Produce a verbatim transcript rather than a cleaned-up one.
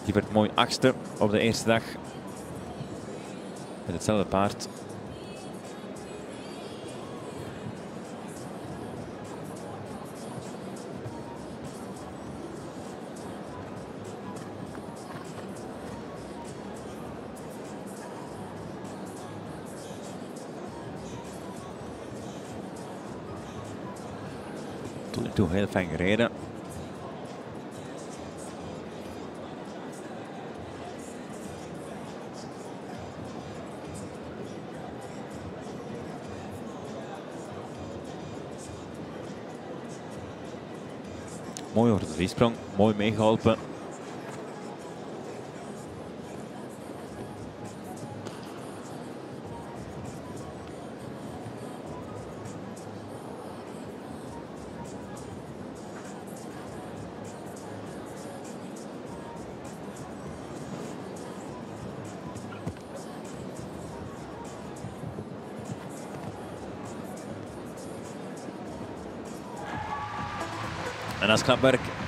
Die werd mooi achtste op de eerste dag. Met hetzelfde paard. Tot nu toe heel fijn gereden. Mooi over de driesprong, mooi meegeholpen. En als Knapwerk